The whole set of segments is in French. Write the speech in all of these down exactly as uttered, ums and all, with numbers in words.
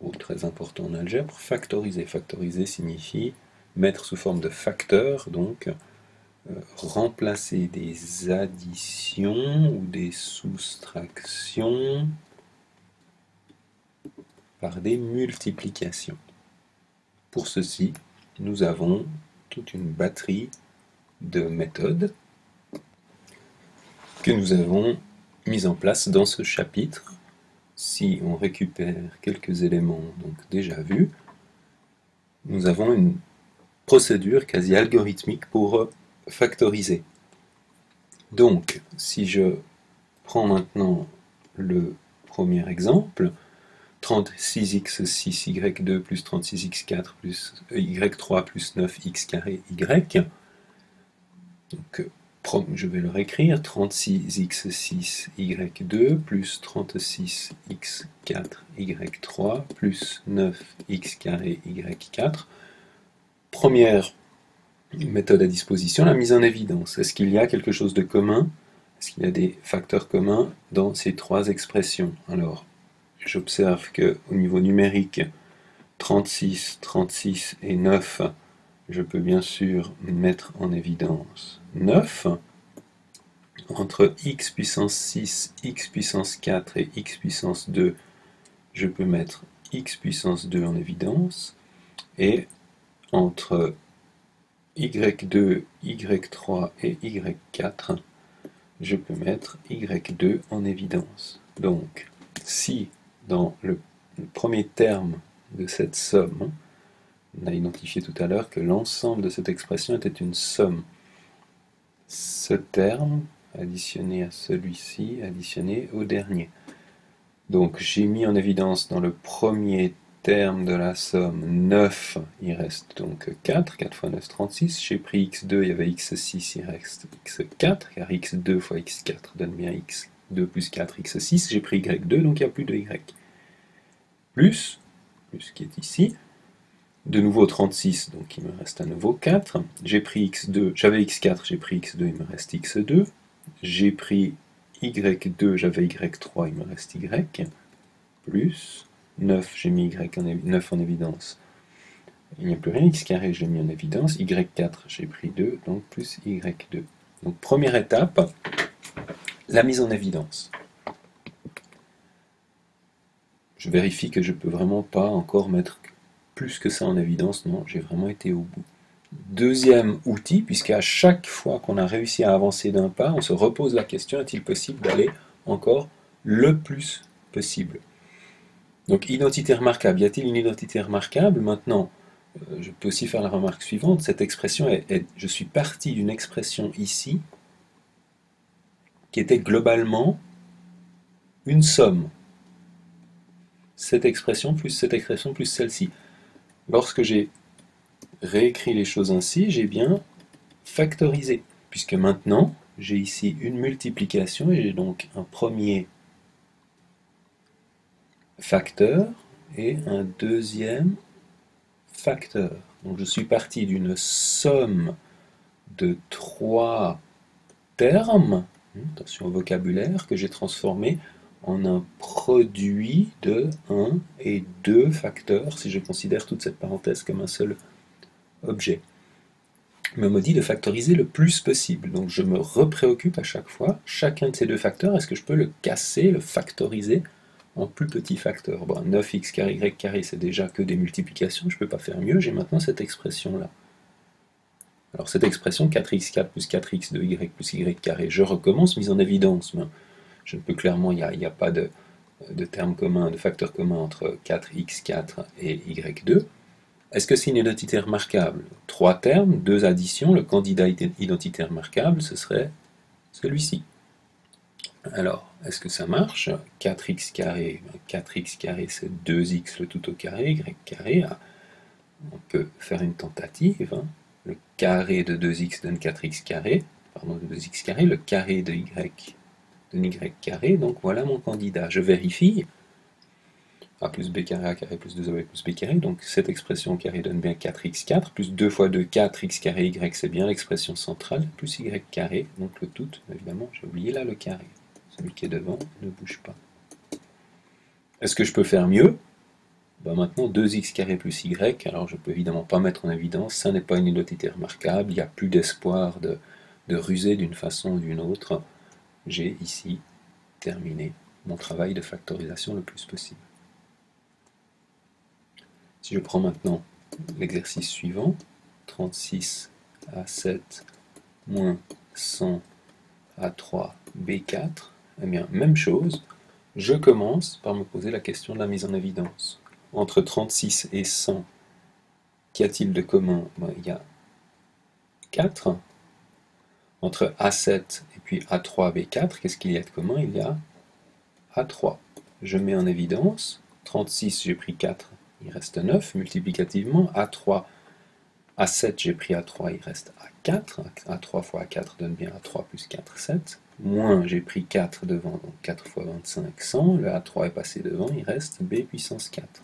oh, très important en algèbre, factoriser. Factoriser signifie mettre sous forme de facteur, donc euh, remplacer des additions ou des soustractions par des multiplications. Pour ceci, nous avons toute une batterie de méthodes que nous avons mises en place dans ce chapitre. Si on récupère quelques éléments donc déjà vus, nous avons une procédure quasi algorithmique pour factoriser. Donc, si je prends maintenant le premier exemple, trente-six x six y deux plus trente-six x quatre plus y trois plus neuf x carré y, donc je vais le réécrire, trente-six x six y deux plus trente-six x quatre y trois plus neuf x carré y quatre. Première méthode à disposition, la mise en évidence. Est-ce qu'il y a quelque chose de commun? Est-ce qu'il y a des facteurs communs dans ces trois expressions? Alors, j'observe qu'au niveau numérique, trente-six, trente-six et neuf, je peux bien sûr mettre en évidence neuf. Entre x puissance six, x puissance quatre et x puissance deux, je peux mettre x puissance deux en évidence. Et entre y deux, y trois et y quatre, je peux mettre y deux en évidence. Donc, si dans le premier terme de cette somme, on a identifié tout à l'heure que l'ensemble de cette expression était une somme, ce terme additionné à celui-ci, additionné au dernier. Donc j'ai mis en évidence dans le premier terme de la somme neuf, il reste donc quatre, quatre fois neuf, trente-six. J'ai pris x deux, il y avait x six, il reste x quatre, car x deux fois x quatre donne bien x deux plus quatre, x six. J'ai pris y deux, donc il n'y a plus de y. Plus, plus qui est ici, de nouveau trente-six, donc il me reste à nouveau quatre. J'ai pris x deux, j'avais x quatre, j'ai pris x deux, il me reste x deux. J'ai pris y deux, j'avais y trois, il me reste y. Plus neuf, j'ai mis y en, neuf en évidence. Il n'y a plus rien, x carré, je l'ai mis en évidence. y quatre, j'ai pris deux, donc plus y deux. Donc première étape, la mise en évidence. Je vérifie que je ne peux vraiment pas encore mettre plus que ça en évidence. Non, j'ai vraiment été au bout. Deuxième outil, puisqu'à chaque fois qu'on a réussi à avancer d'un pas, on se repose la question, est-il possible d'aller encore le plus possible? Donc, identité remarquable. Y a-t-il une identité remarquable? Maintenant, euh, je peux aussi faire la remarque suivante. Cette expression, est, est, je suis parti d'une expression ici, qui était globalement une somme. Cette expression plus cette expression plus celle-ci. Lorsque j'ai réécrit les choses ainsi, j'ai bien factorisé, puisque maintenant, j'ai ici une multiplication, et j'ai donc un premier facteur et un deuxième facteur. Donc je suis parti d'une somme de trois termes, attention au vocabulaire, que j'ai transformé en un produit de un et deux facteurs, si je considère toute cette parenthèse comme un seul objet. Me maudit de factoriser le plus possible. Donc je me repréoccupe à chaque fois, chacun de ces deux facteurs, est-ce que je peux le casser, le factoriser en plus petits facteurs? Bon, neuf x carré, y carré, c'est déjà que des multiplications, je ne peux pas faire mieux, j'ai maintenant cette expression-là. Alors cette expression, quatre x quatre plus quatre x de y plus y carré, je recommence, mise en évidence. Mais je ne peux clairement, il n'y a, a pas de, de terme commun, de facteur commun entre quatre x quatre et y deux. Est-ce que c'est une identité remarquable? Trois termes, deux additions, le candidat identité remarquable, ce serait celui-ci. Alors, est-ce que ça marche? quatre x carré, quatre x carré c'est deux x le tout au carré, y carré, on peut faire une tentative. Hein. Le carré de deux x donne quatre x carré, pardon, de deux x carré, le carré de y donne y carré, donc voilà mon candidat. Je vérifie. A plus b carré, a carré plus deux a b plus b carré, donc cette expression carré donne bien quatre x quatre, plus deux fois deux, quatre x carré y, c'est bien l'expression centrale, plus y carré, donc le tout, évidemment, j'ai oublié là le carré. Celui qui est devant ne bouge pas. Est-ce que je peux faire mieux? Ben maintenant, deux x carré plus y, alors je ne peux évidemment pas mettre en évidence, ça n'est pas une identité remarquable, il n'y a plus d'espoir de, de ruser d'une façon ou d'une autre. J'ai ici terminé mon travail de factorisation le plus possible. Si je prends maintenant l'exercice suivant, trente-six a sept moins cent a trois b quatre, eh bien, même chose, je commence par me poser la question de la mise en évidence. Entre trente-six et cent, qu'y a-t-il de commun? Ben, il y a quatre. Entre a sept et puis a trois b quatre, qu'est-ce qu'il y a de commun? Il y a a trois. Je mets en évidence, trente-six, j'ai pris quatre, il reste neuf, multiplicativement, a trois, a sept, j'ai pris a trois, il reste a quatre, a trois fois a quatre donne bien a trois plus quatre, sept, moins j'ai pris quatre devant, donc quatre fois vingt-cinq, cent, le a trois est passé devant, il reste b puissance quatre.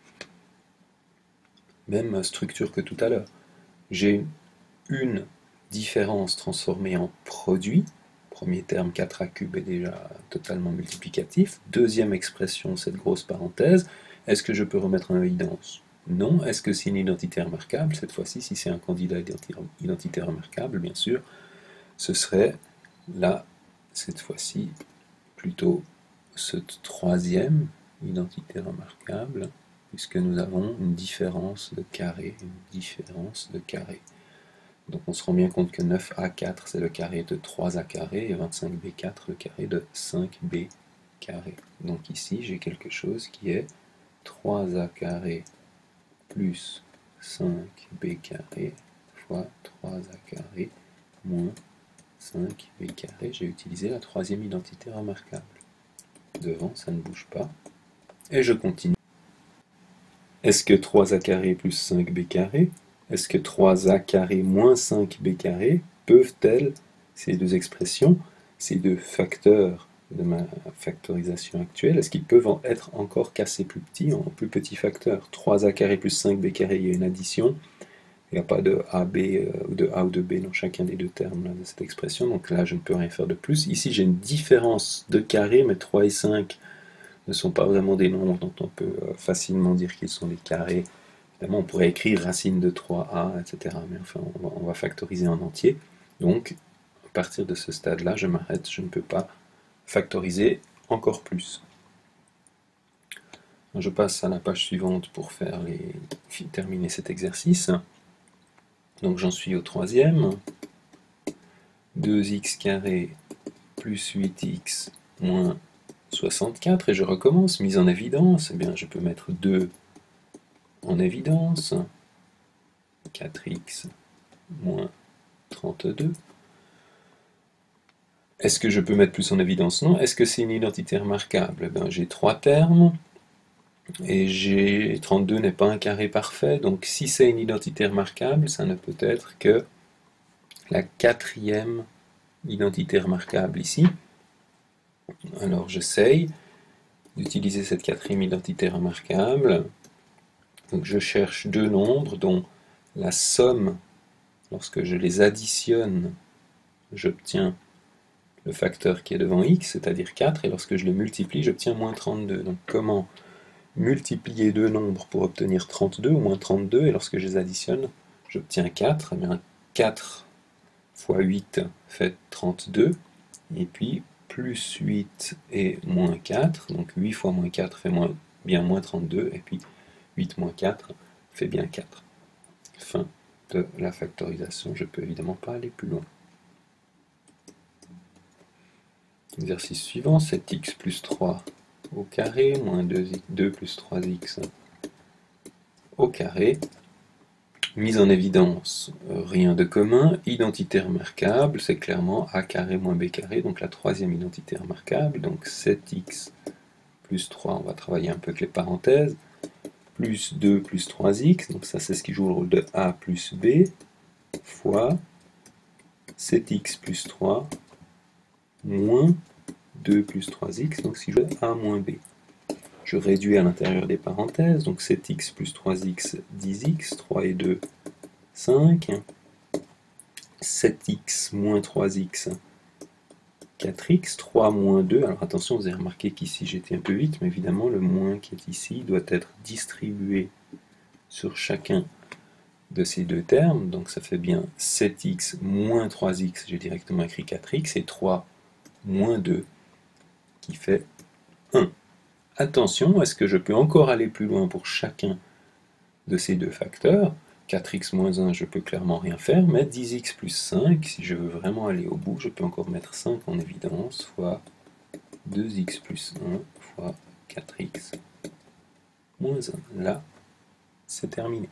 Même structure que tout à l'heure. J'ai une différence transformée en produit. Premier terme, quatre a cube est déjà totalement multiplicatif. Deuxième expression, cette grosse parenthèse. Est-ce que je peux remettre en évidence? Non. Est-ce que c'est une identité remarquable? Cette fois-ci, si c'est un candidat identité remarquable, bien sûr, ce serait là, cette fois-ci, plutôt cette troisième identité remarquable, puisque nous avons une différence de carré, une différence de carré. Donc on se rend bien compte que neuf a quatre, c'est le carré de trois a carré, et vingt-cinq b quatre, le carré de cinq b carré. Donc ici, j'ai quelque chose qui est trois a carré plus cinq b carré fois trois a carré moins cinq b carré. J'ai utilisé la troisième identité remarquable. Devant, ça ne bouge pas. Et je continue. Est-ce que trois a carré plus cinq b carré, est-ce que trois a carré moins cinq b carré peuvent-elles, ces deux expressions, ces deux facteurs de ma factorisation actuelle, est-ce qu'ils peuvent en être encore cassés plus petits, en plus petits facteurs? trois a carré plus cinq b carré, il y a une addition, il n'y a pas de a, b, ou de a ou de b dans chacun des deux termes là, de cette expression, donc là je ne peux rien faire de plus. Ici j'ai une différence de carré, mais trois et cinq ne sont pas vraiment des nombres dont on peut facilement dire qu'ils sont des carrés. Évidemment, on pourrait écrire racine de trois a, et cetera. Mais enfin, on va, on va factoriser en entier. Donc, à partir de ce stade-là, je m'arrête, je ne peux pas factoriser encore plus. Je passe à la page suivante pour faire les, terminer cet exercice. Donc j'en suis au troisième. deux x carré plus huit x moins soixante-quatre, et je recommence, mise en évidence, eh bien je peux mettre deux en évidence, quatre x moins trente-deux. Est-ce que je peux mettre plus en évidence? Non. Est-ce que c'est une identité remarquable? Eh bien, j'ai trois termes, et j'ai trente-deux n'est pas un carré parfait, donc si c'est une identité remarquable, ça ne peut être que la quatrième identité remarquable ici. Alors j'essaye d'utiliser cette quatrième identité remarquable. Donc je cherche deux nombres dont la somme, lorsque je les additionne, j'obtiens le facteur qui est devant x, c'est-à-dire quatre, et lorsque je les multiplie, j'obtiens moins trente-deux. Donc comment multiplier deux nombres pour obtenir trente-deux ou moins trente-deux, et lorsque je les additionne, j'obtiens quatre. Eh bien, quatre fois huit fait trente-deux, et puis plus huit et moins quatre, donc huit fois moins quatre fait moins, bien moins trente-deux, et puis huit moins quatre fait bien quatre. Fin de la factorisation, je ne peux évidemment pas aller plus loin. Exercice suivant, sept x plus trois au carré, moins deux plus trois x au carré. Mise en évidence, rien de commun, identité remarquable, c'est clairement a carré moins b carré, donc la troisième identité remarquable, donc sept x plus trois, on va travailler un peu avec les parenthèses, plus deux plus trois x, donc ça c'est ce qui joue le rôle de a plus b, fois sept x plus trois, moins deux plus trois x, donc si je joue a moins b. Je réduis à l'intérieur des parenthèses, donc sept x plus trois x, dix x, trois et deux, cinq, sept x moins trois x, quatre x, trois moins deux. Alors attention, vous avez remarqué qu'ici j'étais un peu vite, mais évidemment le moins qui est ici doit être distribué sur chacun de ces deux termes. Donc ça fait bien sept x moins trois x, j'ai directement écrit quatre x, et trois moins deux qui fait un. Attention, est-ce que je peux encore aller plus loin pour chacun de ces deux facteurs? quatre x moins un, je peux clairement rien faire, mais dix x plus cinq, si je veux vraiment aller au bout, je peux encore mettre cinq en évidence, fois deux x plus un, fois quatre x moins un. Là, c'est terminé.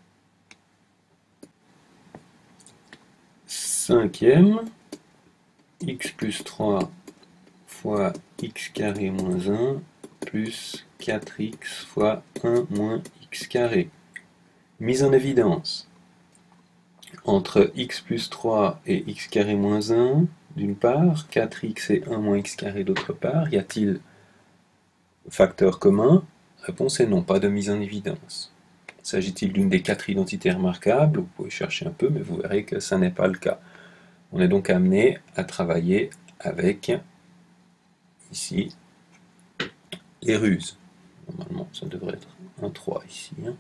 Cinquième, x plus trois fois x carré moins un, plus quatre x fois un moins x carré. Mise en évidence. Entre x plus trois et x carré moins un, d'une part, quatre x et un moins x carré d'autre part, y a-t-il facteur commun? Réponse est non, pas de mise en évidence. S'agit-il d'une des quatre identités remarquables? Vous pouvez chercher un peu, mais vous verrez que ça n'est pas le cas. On est donc amené à travailler avec, ici, les ruses. Normalement, ça devrait être un trois ici. Hein.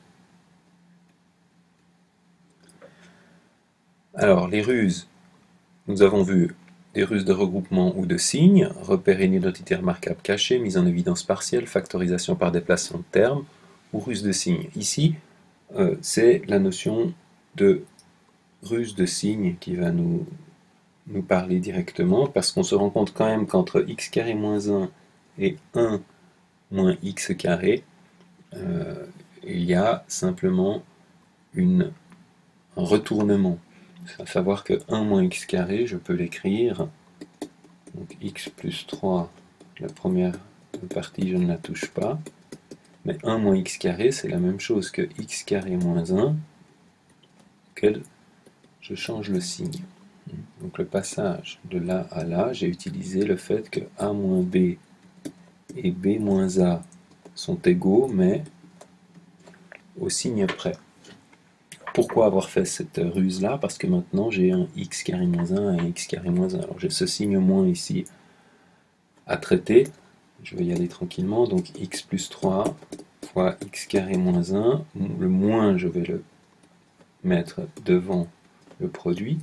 Alors, les ruses, nous avons vu des ruses de regroupement ou de signes, repérer une identité remarquable cachée, mise en évidence partielle, factorisation par déplacement de termes, ou ruse de signes. Ici, euh, c'est la notion de ruse de signes qui va nous, nous parler directement, parce qu'on se rend compte quand même qu'entre x carré moins un et un moins x carré, euh, il y a simplement une, un retournement. À savoir que un moins x carré, je peux l'écrire, donc x plus trois, la première partie je ne la touche pas, mais un moins x carré c'est la même chose que x carré moins un, auquel je change le signe. Donc le passage de là à là, j'ai utilisé le fait que a moins b et b moins a sont égaux, mais au signe près. Pourquoi avoir fait cette ruse-là? Parce que maintenant j'ai un x carré moins un et un x carré moins un. Alors j'ai ce signe moins ici à traiter. Je vais y aller tranquillement. Donc x plus trois fois x carré moins un. Le moins, je vais le mettre devant le produit.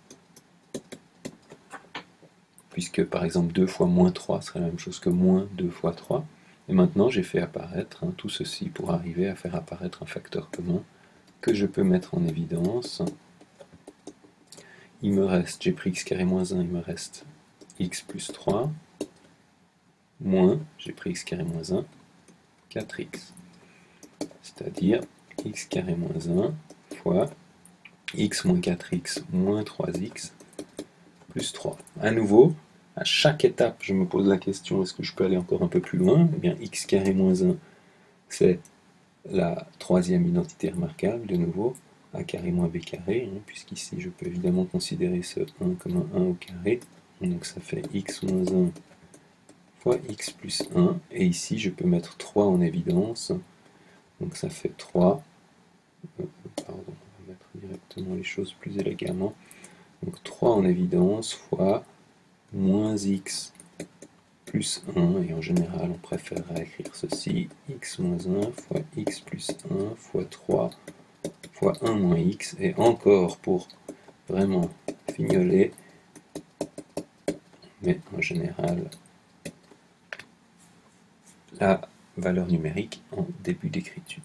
Puisque par exemple deux fois moins trois serait la même chose que moins deux fois trois. Et maintenant j'ai fait apparaître hein, tout ceci pour arriver à faire apparaître un facteur commun que je peux mettre en évidence. Il me reste, j'ai pris x carré moins un, il me reste x plus trois, moins, j'ai pris x carré moins un, quatre x. C'est-à-dire x carré moins un fois x moins quatre x moins trois x plus trois. À nouveau, à chaque étape, je me pose la question, est-ce que je peux aller encore un peu plus loin? Eh bien, x carré moins un, c'est la troisième identité remarquable, de nouveau, a carré moins b carré, hein, puisqu'ici je peux évidemment considérer ce un comme un un au carré, donc ça fait x moins un fois x plus un, et ici je peux mettre trois en évidence, donc ça fait trois, euh, pardon, on va mettre directement les choses plus élégamment, donc trois en évidence fois moins x plus un, et en général on préférerait écrire ceci, x moins un fois x plus un fois trois fois un moins x, et encore pour vraiment fignoler, mais en général la valeur numérique en début d'écriture.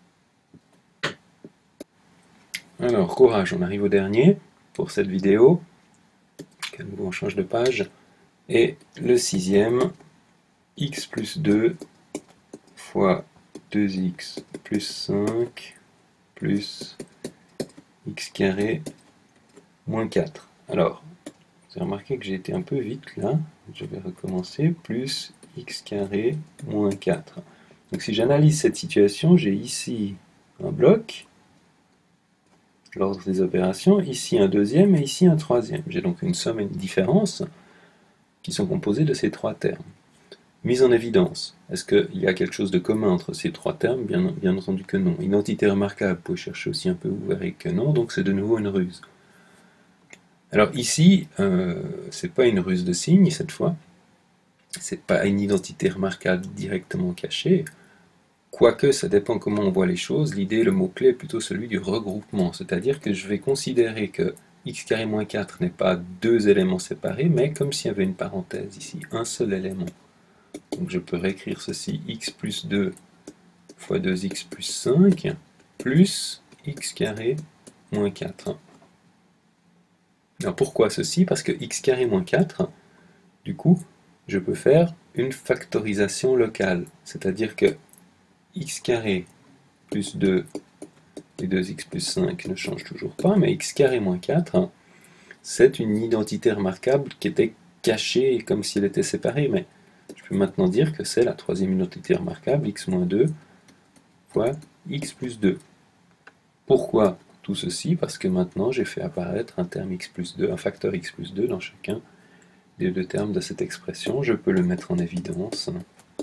Alors courage, on arrive au dernier pour cette vidéo, à nouveau on change de page. Et le sixième, x plus deux fois deux x plus cinq plus x carré moins quatre. Alors, vous avez remarqué que j'ai été un peu vite là, je vais recommencer, plus x carré moins quatre. Donc si j'analyse cette situation, j'ai ici un bloc, l'ordre des opérations, ici un deuxième et ici un troisième. J'ai donc une somme et une différence qui sont composés de ces trois termes. Mise en évidence. Est-ce qu'il y a quelque chose de commun entre ces trois termes? Bien, bien entendu que non. Identité remarquable, vous pouvez chercher aussi un peu, vous verrez que non, donc c'est de nouveau une ruse. Alors ici, euh, c'est pas une ruse de signe cette fois, c'est pas une identité remarquable directement cachée, quoique ça dépend comment on voit les choses. L'idée, le mot-clé est plutôt celui du regroupement, c'est-à-dire que je vais considérer que x carré moins quatre n'est pas deux éléments séparés, mais comme s'il y avait une parenthèse ici, un seul élément. Donc je peux réécrire ceci, x plus deux fois deux x plus cinq, plus x carré moins quatre. Alors pourquoi ceci? Parce que x carré moins quatre, du coup, je peux faire une factorisation locale, c'est-à-dire que x carré plus deux et deux x plus cinq ne changent toujours pas, mais x carré moins quatre, c'est une identité remarquable qui était cachée comme si elle était séparée, mais je peux maintenant dire que c'est la troisième identité remarquable, x moins deux fois x plus deux. Pourquoi tout ceci? Parce que maintenant j'ai fait apparaître un terme x plus deux, un facteur x plus deux dans chacun des deux termes de cette expression. Je peux le mettre en évidence.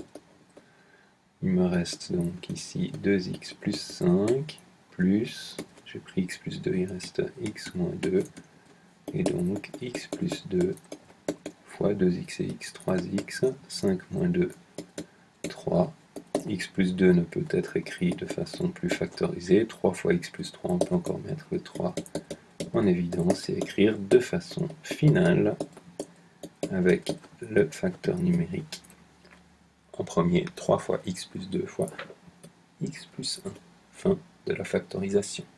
Il me reste donc ici deux x plus cinq, plus, j'ai pris x plus deux, il reste x moins deux, et donc x plus deux fois deux x et x, trois x, cinq moins deux, trois. X plus deux ne peut être écrit de façon plus factorisée. trois fois x plus trois, on peut encore mettre le trois en évidence et écrire de façon finale avec le facteur numérique en premier, trois fois x plus deux fois x plus un. Fin de la factorisation.